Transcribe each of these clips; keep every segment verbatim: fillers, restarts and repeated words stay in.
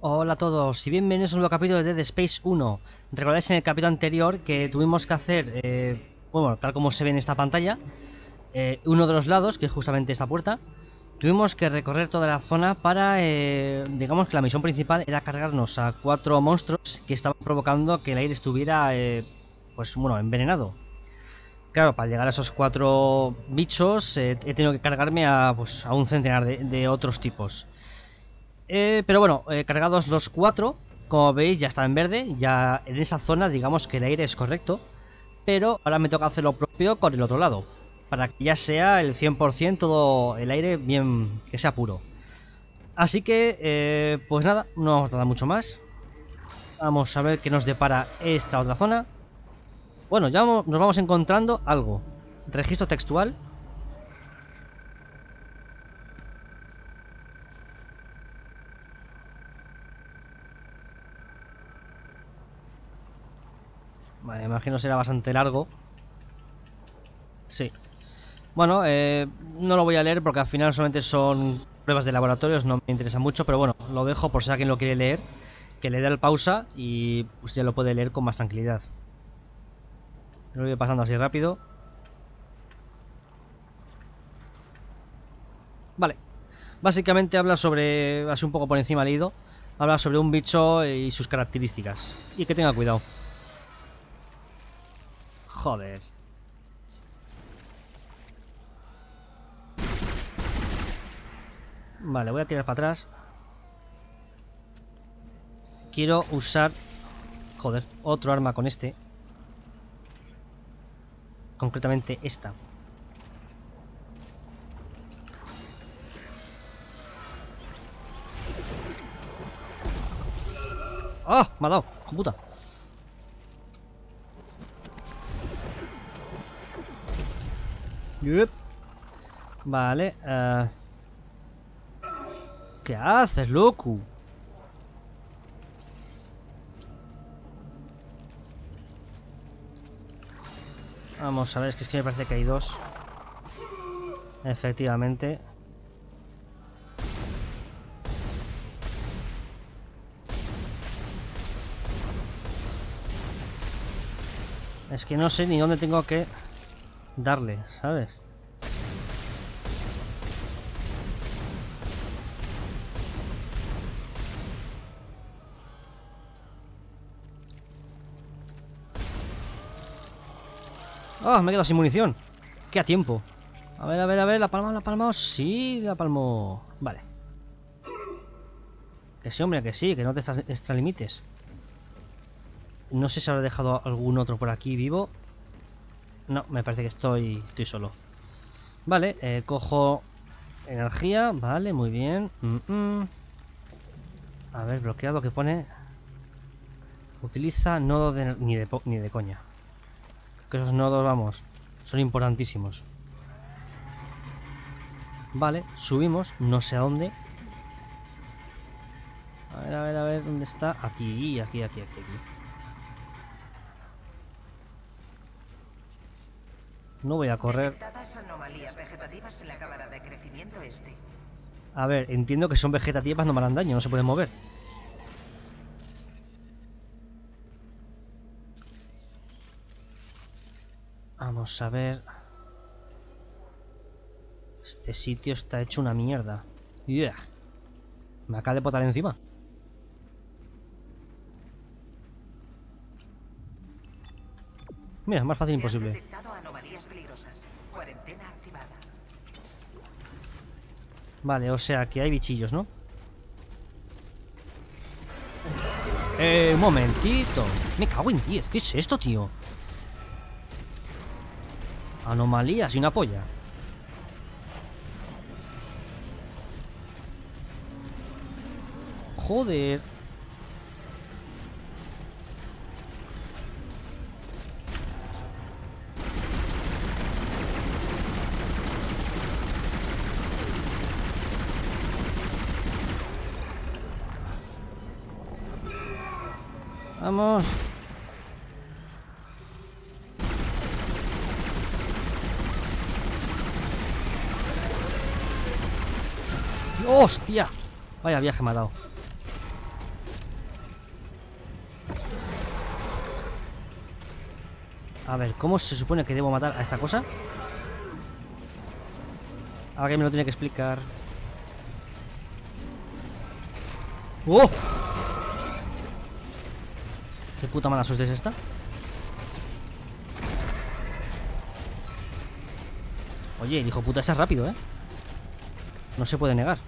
Hola a todos y bienvenidos a un nuevo capítulo de Dead Space uno. Recordáis en el capítulo anterior que tuvimos que hacer, eh, bueno, tal como se ve en esta pantalla, eh, uno de los lados, que es justamente esta puerta. Tuvimos que recorrer toda la zona para, eh, digamos que la misión principal era cargarnos a cuatro monstruos que estaban provocando que el aire estuviera, eh, pues bueno, envenenado. Claro, para llegar a esos cuatro bichos eh, he tenido que cargarme a, pues, a un centenar de, de otros tipos. Eh, pero bueno, eh, cargados los cuatro, como veis ya está en verde, ya en esa zona digamos que el aire es correcto. Pero ahora me toca hacer lo propio con el otro lado, para que ya sea el cien por ciento todo el aire bien, que sea puro. Así que, eh, pues nada, no vamos a tardar mucho más. Vamos a ver qué nos depara esta otra zona. Bueno, ya vamos, nos vamos encontrando algo. Registro textual. Vale, imagino será bastante largo. Sí. Bueno, eh, no lo voy a leer porque al final solamente son pruebas de laboratorios, no me interesa mucho, pero bueno, lo dejo por si alguien lo quiere leer, que le dé el pausa y pues ya lo puede leer con más tranquilidad. Lo voy pasando así rápido. Vale. Básicamente habla sobre, así un poco por encima leído, habla sobre un bicho y sus características. Y que tenga cuidado. Joder. Vale, voy a tirar para atrás. Quiero usar... Joder, otro arma con este. Concretamente esta. ¡Ah! Me ha dado, ¡hijo puta! Yep. Vale, uh... ¿qué haces, loco? Vamos a ver, es que, es que me parece que hay dos. Efectivamente. Es que no sé ni dónde tengo que darle, ¿sabes? ¡Oh! Me he quedado sin munición. ¡Qué a tiempo! A ver, a ver, a ver, la palma, la palma. Sí, la palmo. Vale. Que sí, hombre, que sí, que no te extralimites. No sé si habré dejado algún otro por aquí vivo. No, me parece que estoy, estoy solo. Vale, eh, cojo energía. Vale, muy bien. Mm -mm. A ver, bloqueado que pone. Utiliza nodo de, ni, de, ni de coña. Que esos nodos, vamos, son importantísimos. Vale, subimos, no sé a dónde. A ver, a ver, a ver, ¿dónde está? Aquí, aquí, aquí, aquí, aquí. No voy a correr. Anomalías vegetativas en la cámara de crecimiento este. A ver, entiendo que son vegetativas, no me harán daño, no se pueden mover. Vamos a ver. Este sitio está hecho una mierda. Yeah. Me acaba de botar encima. Mira, más fácil imposible. Detectado anomalías peligrosas. Cuarentena activada. Vale, o sea que hay bichillos, ¿no? Eh, un momentito. Me cago en diez. ¿Qué es esto, tío? Anomalías y una polla. Joder. Vamos. ¡Hostia! Vaya viaje me ha dado. A ver, ¿cómo se supone que debo matar a esta cosa? Ahora que me lo tiene que explicar. ¡Oh! ¿Qué puta mala suerte es esta? Oye, el hijo puta ese es rápido, ¿eh? No se puede negar.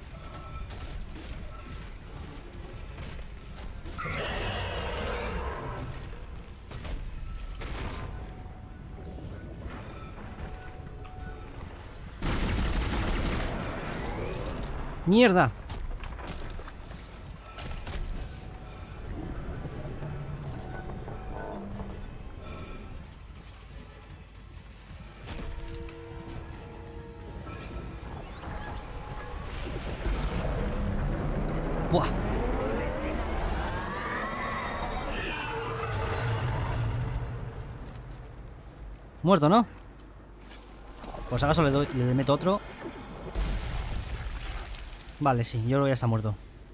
¡Mierda! ¡Buah! Muerto, ¿no? Pues acaso le, doy, le meto otro. Vale, sí, yo creo que ya está muerto.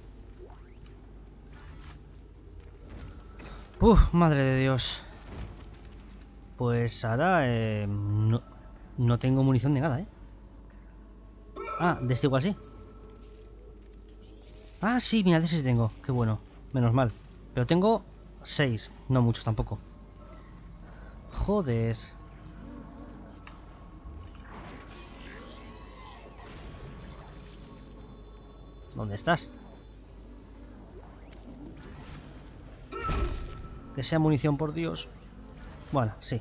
Uf, madre de Dios. Pues ahora eh, no, no tengo munición de nada, ¿eh? Ah, de este igual sí. Ah, sí, mira, de ese sí tengo. Qué bueno, menos mal. Pero tengo seis, no muchos tampoco. Joder. ¿Dónde estás? Que sea munición, por Dios. Bueno, sí.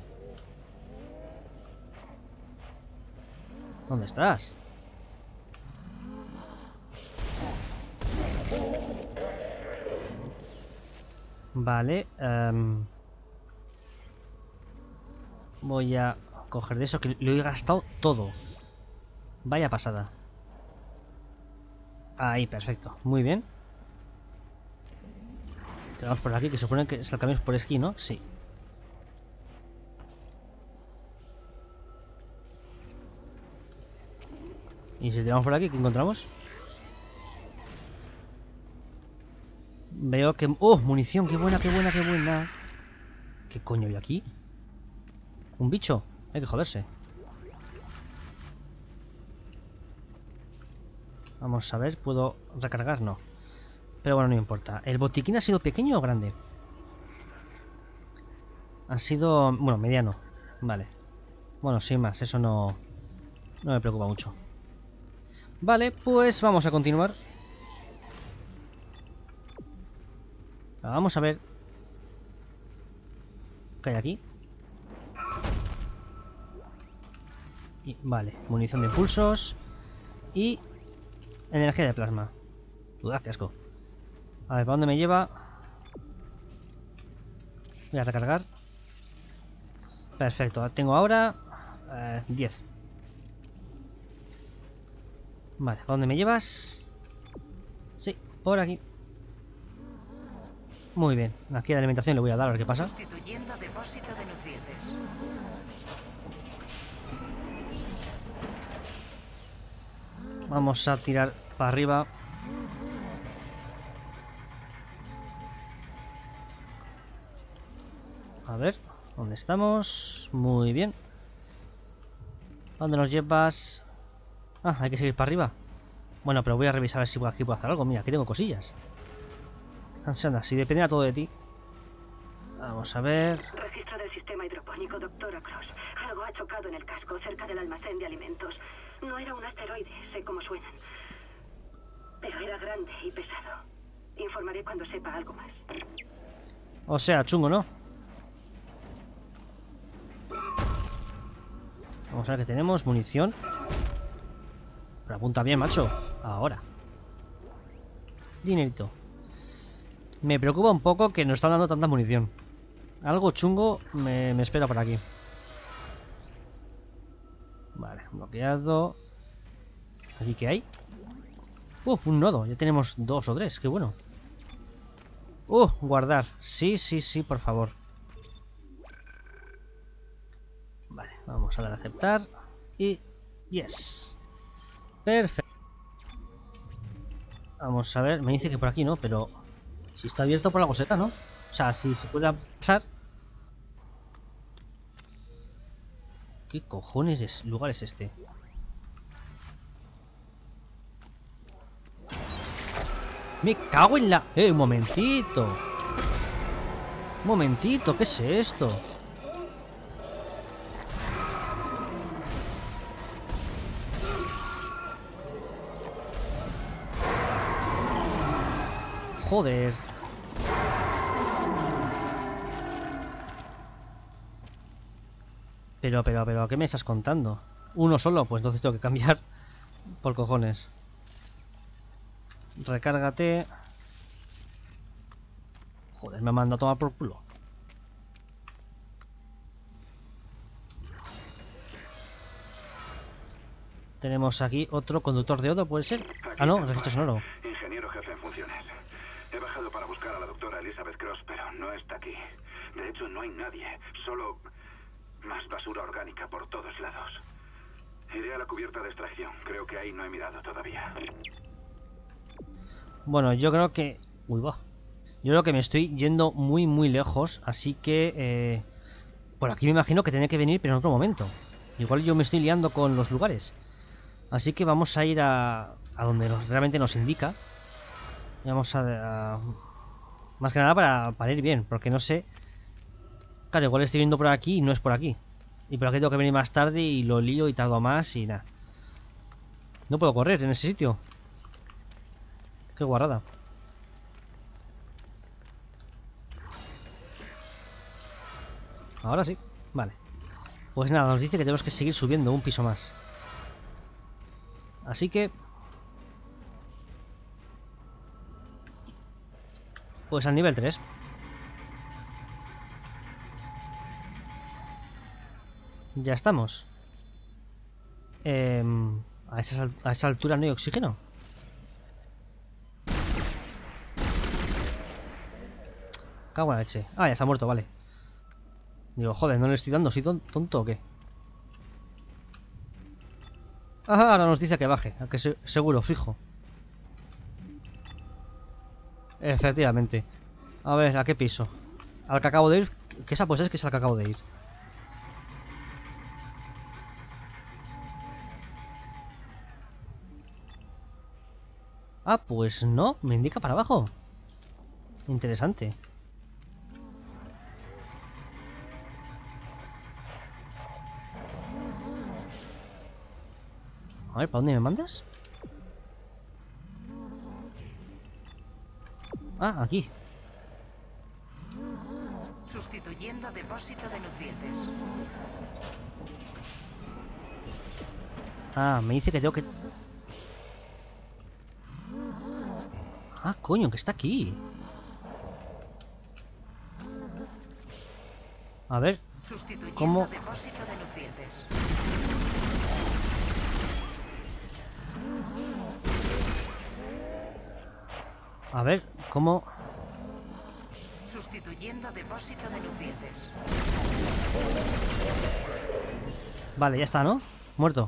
¿Dónde estás? Vale. Um, voy a coger de eso, que lo he gastado todo. Vaya pasada. Ahí, perfecto. Muy bien. Tiramos por aquí, que se supone que es el camino por esquí, ¿no? Sí. Y si tiramos por aquí, ¿qué encontramos? Veo que... ¡Oh! Munición, qué buena, qué buena, qué buena. ¿Qué coño hay aquí? ¿Un bicho? Hay que joderse. Vamos a ver, ¿puedo recargar? No. Pero bueno, no importa. ¿El botiquín ha sido pequeño o grande? Ha sido... bueno, mediano. Vale. Bueno, sin más, eso no... no me preocupa mucho. Vale, pues vamos a continuar. Vamos a ver qué hay aquí. Y, vale, munición de impulsos. Y energía de plasma. Uah, qué asco. A ver, ¿para dónde me lleva? Voy a recargar. Perfecto, tengo ahora eh, diez. Vale, ¿para dónde me llevas? Sí, por aquí. Muy bien, aquí de alimentación le voy a dar a ver qué pasa. Sustituyendo depósito de nutrientes. Vamos a tirar para arriba. A ver, ¿dónde estamos? Muy bien. ¿Dónde nos llevas? Ah, hay que seguir para arriba. Bueno, pero voy a revisar a ver si por aquí puedo hacer algo. Mira, aquí tengo cosillas. Anda, si dependiera todo de ti. Vamos a ver. Registro del sistema hidropónico, doctora Cross. Algo ha chocado en el casco, cerca del almacén de alimentos. No era un asteroide, sé cómo suenan. Pero era grande y pesado. Informaré cuando sepa algo más. O sea, chungo, ¿no? Vamos a ver que tenemos munición. Pero apunta bien, macho. Ahora. Dinerito. Me preocupa un poco que nos están dando tanta munición. Algo chungo me, me espera por aquí. Vale, bloqueado. ¿Aquí qué hay? Uh, un nodo. Ya tenemos dos o tres. Qué bueno. Uh, guardar. Sí, sí, sí, por favor. Vale, vamos a dar a aceptar. Y... yes. Perfecto. Vamos a ver. Me dice que por aquí no, pero... si está abierto por la coseta, ¿no? O sea, si se puede pasar. ¿Qué cojones es lugar es este? Me cago en la... ¡Eh, un momentito! Un momentito, ¿qué es esto? Joder. Pero, pero, pero, ¿qué me estás contando? Uno solo, pues entonces tengo que cambiar. Por cojones. Recárgate. Joder, me manda a tomar por culo. Tenemos aquí otro conductor de Odo, ¿puede ser? Ah, no, registro sonoro. Ingeniero jefe en funciones. He bajado para buscar a la doctora Elizabeth Cross, pero no está aquí. De hecho, no hay nadie. Solo más basura orgánica por todos lados. Iré a la cubierta de extracción. Creo que ahí no he mirado todavía. Bueno, yo creo que... Uy, va. Yo creo que me estoy yendo muy, muy lejos. Así que... Eh... Por aquí me imagino que tiene que venir, pero en otro momento. Igual yo me estoy liando con los lugares. Así que vamos a ir a, a donde nos, realmente nos indica. Y vamos a, a... Más que nada para, para ir bien, porque no sé... Claro, igual estoy viendo por aquí y no es por aquí. Y por aquí tengo que venir más tarde y lo lío y tardo más y nada. No puedo correr en ese sitio. Qué guarrada. Ahora sí, vale. Pues nada, nos dice que tenemos que seguir subiendo un piso más. Así que... Pues al nivel tres. Ya estamos. Eh, a, esa, a esa altura no hay oxígeno. Cago en la leche. Ah, ya está muerto, vale. Digo, joder, no le estoy dando, ¿soy tonto o qué? Ah, ahora nos dice que baje, a que se, seguro, fijo. Efectivamente. A ver, ¿a qué piso? Al que acabo de ir. ¿Qué esa pues es que es al que acabo de ir? Ah, pues no, me indica para abajo. Interesante. A ver, ¿para dónde me mandas? Ah, aquí. Sustituyendo depósito de nutrientes. Ah, me dice que tengo que... Ah, coño, que está aquí. A ver, Sustituyendo ¿cómo? depósito de nutrientes. A ver, ¿cómo? Sustituyendo depósito de nutrientes. Vale, ya está, ¿no? Muerto.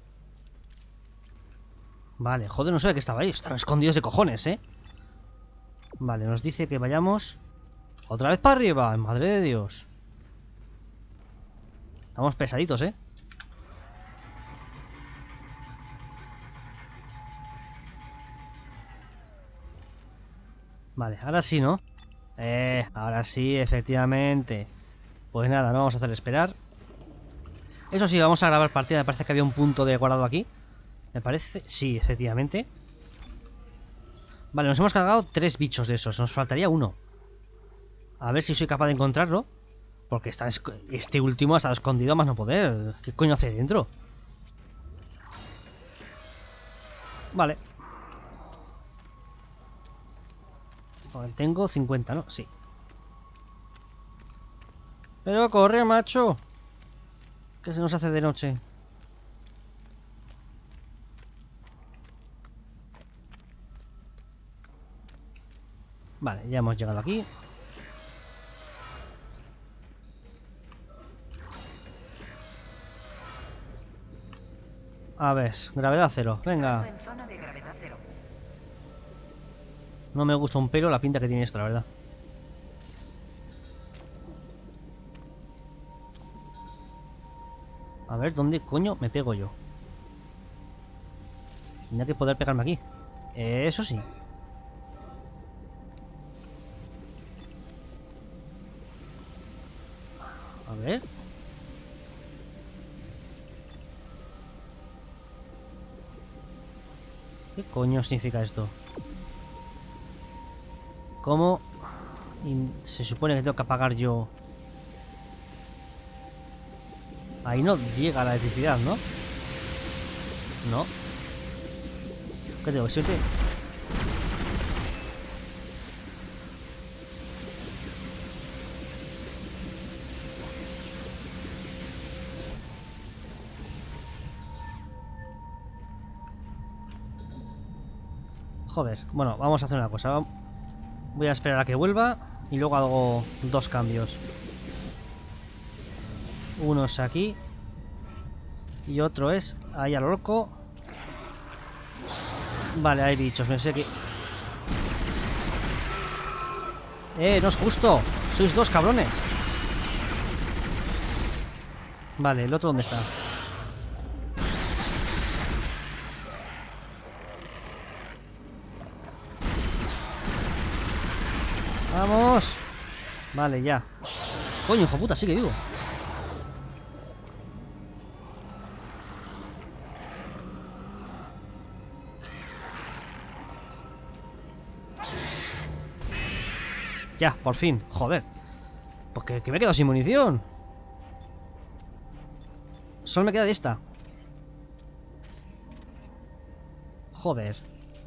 Vale, joder, no sé que estaba ahí. Están escondidos de cojones, ¿eh? Vale, nos dice que vayamos... Otra vez para arriba, madre de Dios. Estamos pesaditos, ¿eh? Vale, ahora sí, ¿no? Eh, ahora sí, efectivamente. Pues nada, no vamos a hacer esperar. Eso sí, vamos a grabar partida. Me parece que había un punto de guardado aquí. Me parece... Sí, efectivamente. Vale, nos hemos cargado tres bichos de esos. Nos faltaría uno. A ver si soy capaz de encontrarlo. Porque está este último ha estado escondido a más no poder. ¿Qué coño hace dentro? Vale. Tengo cincuenta, ¿no? Sí. Pero corre, macho. Que se nos hace de noche. Vale, ya hemos llegado aquí. A ver, gravedad cero. Venga. En zona de gravedad cero. No me gusta un pelo la pinta que tiene esto, la verdad. A ver, ¿dónde coño me pego yo? Tendría que poder pegarme aquí. Eh, eso sí. A ver. ¿Qué coño significa esto? ¿Cómo? Y se supone que tengo que apagar yo. Ahí no llega la electricidad, ¿no? No. ¿Qué tengo? ¿Siete? Joder, bueno, vamos a hacer una cosa. Voy a esperar a que vuelva y luego hago dos cambios. Uno es aquí y otro es ahí a lo loco. Vale, hay bichos, me sé que... Eh, no es justo. Sois dos cabrones. Vale, ¿el otro dónde está? ¡Vamos! Vale, ya. Coño, hijo puta, sigue vivo. Ya, por fin, joder. Porque que me he quedado sin munición. Solo me queda de esta. Joder.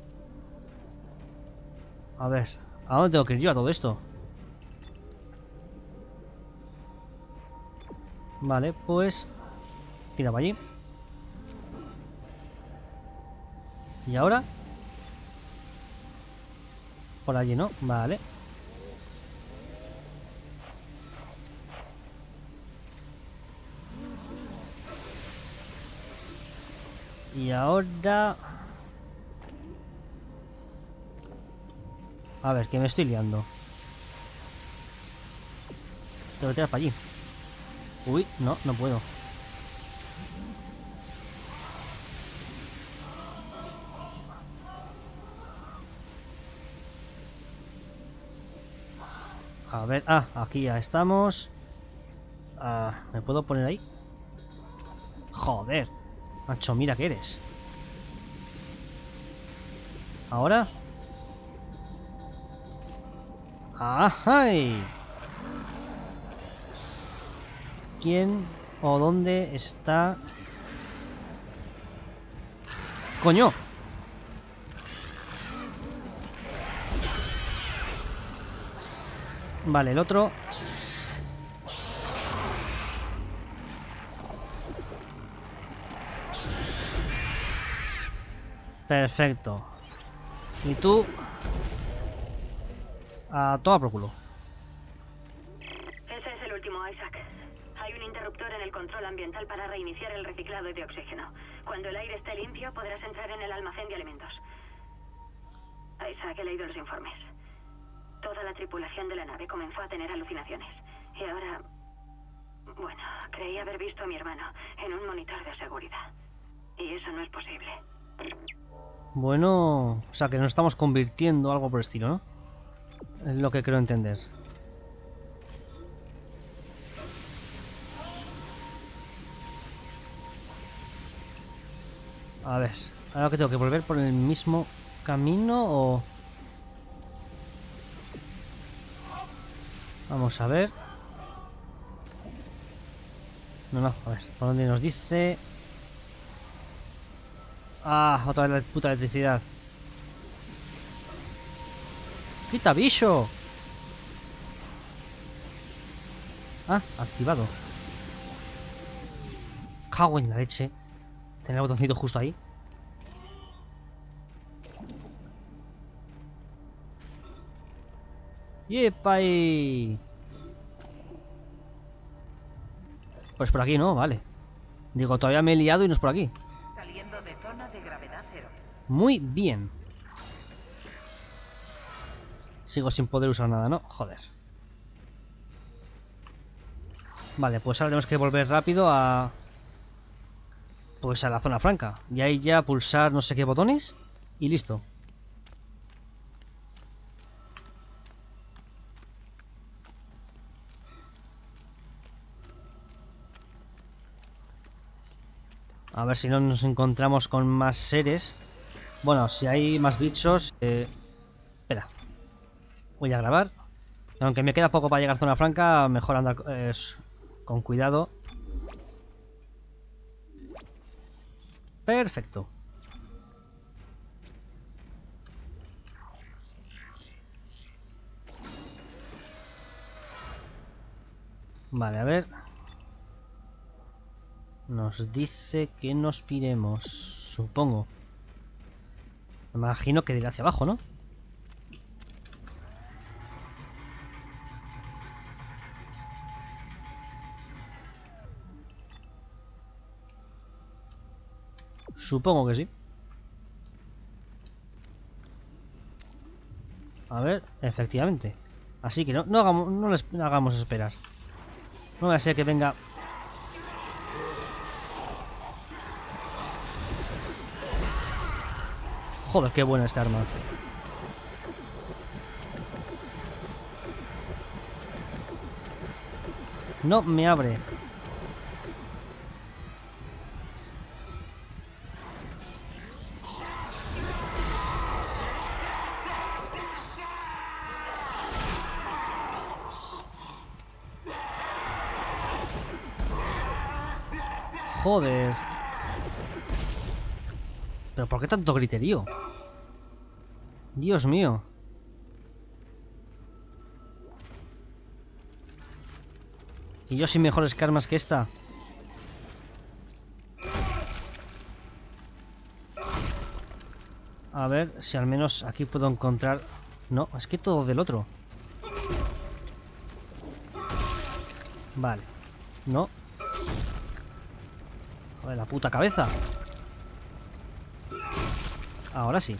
A ver, ¿a dónde tengo que ir yo a todo esto? Vale, pues tira para allí. ¿Y ahora? Por allí, ¿no? Vale. Y ahora... A ver, que me estoy liando. Tengo que tirar para allí. Uy, no, no puedo. A ver, ah, aquí ya estamos. Ah, ¿me puedo poner ahí? Joder. Macho, mira que eres. ¿Ahora? ¡Ajay! ¿Quién o dónde está? ¡Coño! Vale, el otro. Perfecto. Y tú... a toda por culo. Ese es el último, Isaac. Hay un interruptor en el control ambiental para reiniciar el reciclado de oxígeno. Cuando el aire esté limpio, podrás entrar en el almacén de alimentos. Isaac, he leído los informes. Toda la tripulación de la nave comenzó a tener alucinaciones. Y ahora... Bueno, creí haber visto a mi hermano en un monitor de seguridad. Y eso no es posible. Bueno... O sea, que nos estamos convirtiendo algo por el estilo, ¿no? Es lo que quiero entender. A ver, ahora que tengo que volver por el mismo camino o... Vamos a ver. No, no, a ver, ¿por dónde nos dice? Ah, otra vez la puta electricidad. ¡Quita, bicho! Ah, activado. Cago en la leche. Tener el botoncito justo ahí. ¡Yepa! Pues por aquí no, vale. Digo, todavía me he liado y no es por aquí. Saliendo de zona de gravedad cero. Muy bien. Sigo sin poder usar nada, ¿no? Joder. Vale, pues ahora tenemos que volver rápido a... pues a la zona franca. Y ahí ya pulsar no sé qué botones y listo. A ver si no nos encontramos con más seres. Bueno, si hay más bichos... Eh... Espera. Voy a grabar. Aunque me queda poco para llegar a zona franca, mejor andar eh, con cuidado. Perfecto. Vale, a ver. Nos dice que nos piremos, supongo. Me imagino que dirá hacia abajo, ¿no? Supongo que sí. A ver, efectivamente. Así que no, no hagamos, no les hagamos esperar. No va a ser que venga... Joder, qué buena esta arma. No me abre. Joder. ¿Pero por qué tanto griterío? Dios mío. Y yo sin mejores karmas que esta. A ver si al menos aquí puedo encontrar... No, es que todo del otro. Vale. No. Joder, la puta cabeza. Ahora sí.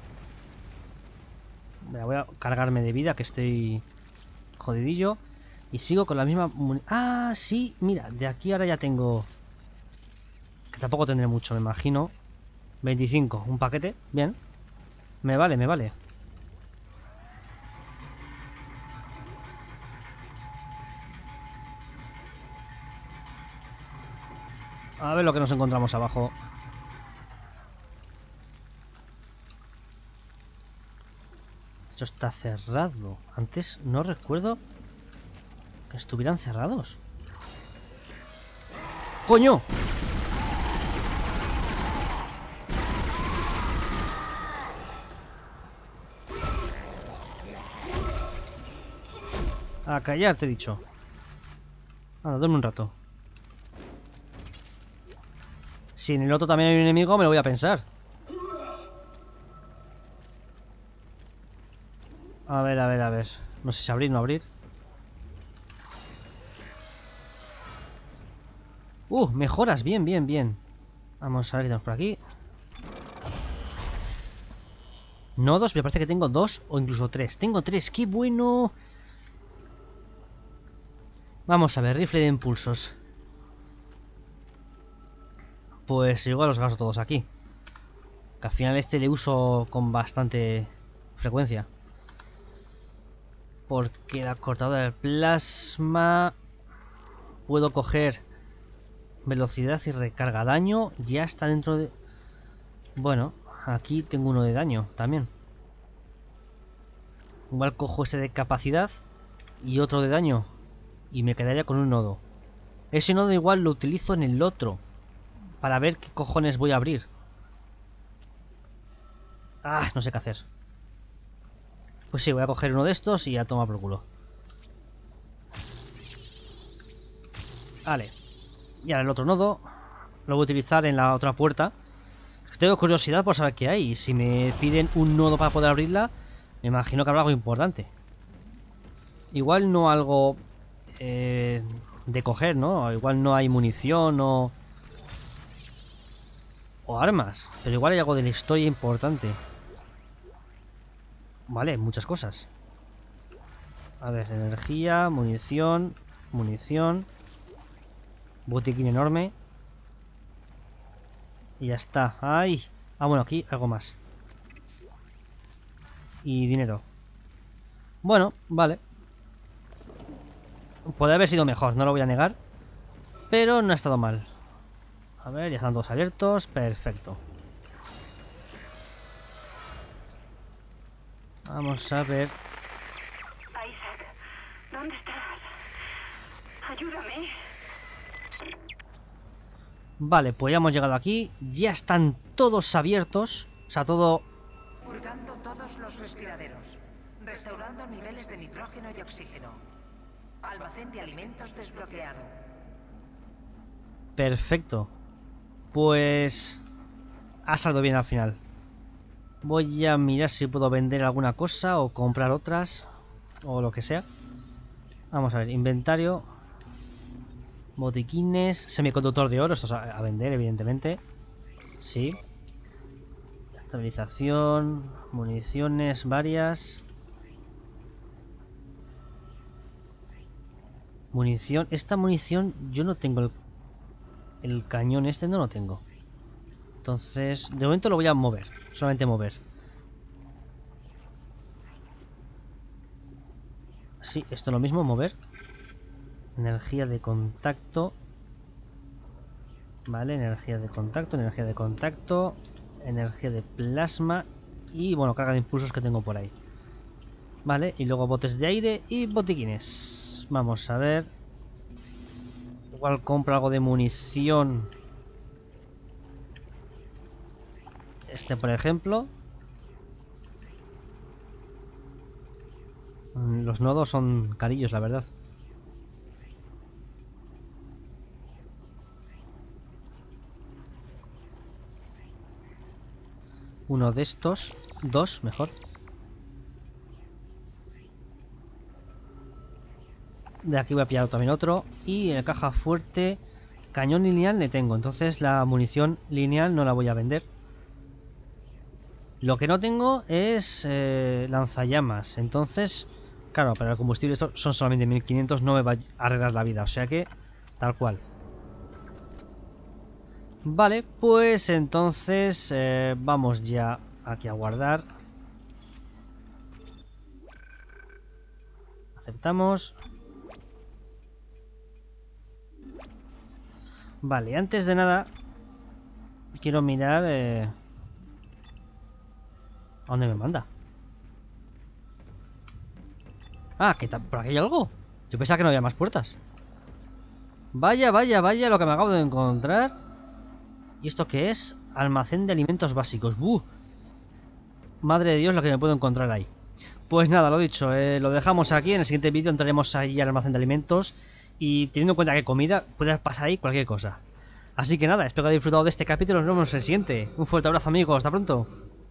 Me voy a cargarme de vida, que estoy jodidillo. Y sigo con la misma... Ah, sí, mira, de aquí ahora ya tengo... Que tampoco tendré mucho, me imagino. veinticinco, un paquete, bien. Me vale, me vale. A ver lo que nos encontramos abajo. Esto está cerrado. Antes no recuerdo que estuvieran cerrados. ¡Coño! A callar, te he dicho. Ahora, duerme un rato. Si en el otro también hay un enemigo, me lo voy a pensar. A ver, a ver, a ver. No sé si abrir o no abrir. Uh, mejoras, bien, bien, bien. Vamos a ver qué tenemos por aquí. Nodos, me parece que tengo dos o incluso tres. Tengo tres, qué bueno. Vamos a ver, rifle de impulsos. Pues igual los gasto todos aquí. Que al final este le uso con bastante frecuencia. Porque la cortadora del plasma... Puedo coger velocidad y recarga. Daño ya está dentro de... Bueno, aquí tengo uno de daño también. Igual cojo ese de capacidad y otro de daño. Y me quedaría con un nodo. Ese nodo igual lo utilizo en el otro. Para ver qué cojones voy a abrir. Ah, no sé qué hacer. Pues sí, voy a coger uno de estos y a tomar por culo. Vale. Y ahora el otro nodo lo voy a utilizar en la otra puerta. Tengo curiosidad por saber qué hay. Y si me piden un nodo para poder abrirla, me imagino que habrá algo importante. Igual no algo eh, de coger, ¿no? Igual no hay munición o... O armas. Pero igual hay algo de la historia importante. Vale, muchas cosas. A ver, energía, munición, munición. Botiquín enorme. Y ya está. ¡Ay! Ah, bueno, aquí algo más. Y dinero. Bueno, vale. Puede haber sido mejor, no lo voy a negar. Pero no ha estado mal. A ver, ya están todos abiertos. Perfecto. Vamos a ver. Isaac, ¿dónde estás? Ayúdame. Vale, pues ya hemos llegado aquí. Ya están todos abiertos. O sea, todo... Purgando todos los respiraderos. Restaurando niveles de nitrógeno y oxígeno. Almacén de alimentos desbloqueado. Perfecto. Pues... ha salido bien al final. Voy a mirar si puedo vender alguna cosa o comprar otras. O lo que sea. Vamos a ver, inventario. Botiquines. Semiconductor de oro, esto es a, a vender, evidentemente. Sí. Estabilización. Municiones varias. Munición. Esta munición yo no tengo el, el cañón este, no lo tengo. Entonces, de momento lo voy a mover. Solamente mover. Sí, esto es lo mismo, mover. Energía de contacto. Vale, energía de contacto, energía de contacto. Energía de plasma. Y bueno, carga de impulsos que tengo por ahí. Vale, y luego botes de aire y botiquines. Vamos a ver. Igual compro algo de munición. Este, por ejemplo. Los nodos son carillos, la verdad. Uno de estos. Dos, mejor. De aquí voy a pillar también otro. Y en caja fuerte, cañón lineal le tengo. Entonces la munición lineal no la voy a vender. Lo que no tengo es eh, lanzallamas. Entonces, claro, para el combustible son solamente mil quinientos. No me va a arreglar la vida. O sea que, tal cual. Vale, pues entonces eh, vamos ya aquí a guardar. Aceptamos. Vale, antes de nada quiero mirar eh, ¿a dónde me manda? Ah, que por aquí hay algo. Yo pensaba que no había más puertas. Vaya, vaya, vaya lo que me acabo de encontrar. ¿Y esto qué es? Almacén de alimentos básicos. ¡Buh! Madre de Dios lo que me puedo encontrar ahí. Pues nada, lo dicho, eh, lo dejamos aquí. En el siguiente vídeo entraremos ahí al almacén de alimentos. Y teniendo en cuenta que comida, puede pasar ahí cualquier cosa. Así que nada, espero que hayáis disfrutado de este capítulo. Nos vemos en el siguiente. Un fuerte abrazo, amigos. Hasta pronto.